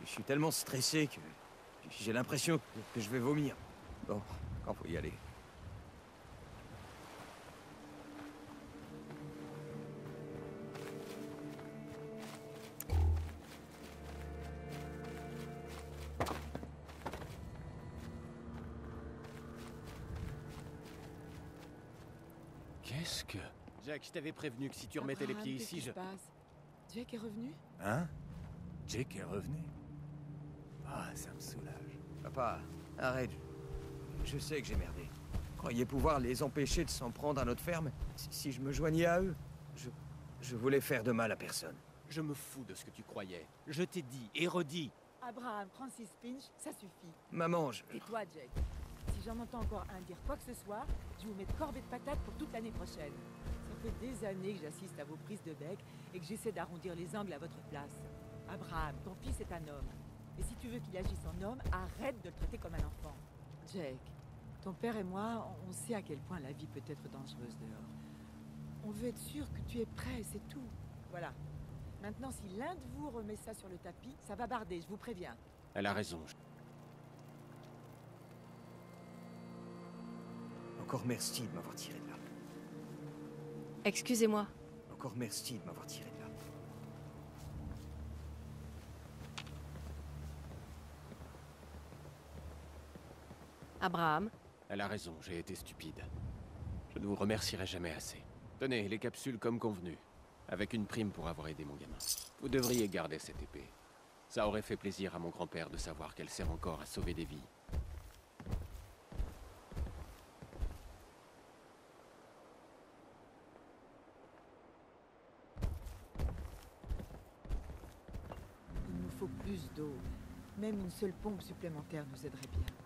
Je suis tellement stressé que j'ai l'impression que je vais vomir. Bon, quand faut y aller. Qu'est-ce que... Jack, je t'avais prévenu que si tu remettais les pieds ici, Qu'est-ce qui se passe? Jake est revenu? Hein? Jake est revenu? Ah, ça me soulage. Papa, arrête. Je sais que j'ai merdé. Croyez pouvoir les empêcher de s'en prendre à notre ferme si je me joignais à eux. Je voulais faire de mal à personne. Je me fous de ce que tu croyais. Je t'ai dit et redit. Abraham, Francis Finch, ça suffit. Maman, Et toi, Jake? Si j'en entends encore un dire quoi que ce soit, je vous mets de corvée de patates pour toute l'année prochaine. Ça fait des années que j'assiste à vos prises de bec et que j'essaie d'arrondir les angles à votre place. Abraham, ton fils est un homme. Et si tu veux qu'il agisse en homme, arrête de le traiter comme un enfant. Jake, ton père et moi, on sait à quel point la vie peut être dangereuse dehors. On veut être sûr que tu es prêt, c'est tout. Voilà. Maintenant, si l'un de vous remet ça sur le tapis, ça va barder, je vous préviens. Elle a raison. encore merci de m'avoir tiré de là. Excusez-moi. Encore merci de m'avoir tiré de là. Abraham. Elle a raison, j'ai été stupide. Je ne vous remercierai jamais assez. Tenez, les capsules comme convenu. Avec une prime pour avoir aidé mon gamin. Vous devriez garder cette épée. Ça aurait fait plaisir à mon grand-père de savoir qu'elle sert encore à sauver des vies. Il nous faut plus d'eau. Même une seule pompe supplémentaire nous aiderait bien.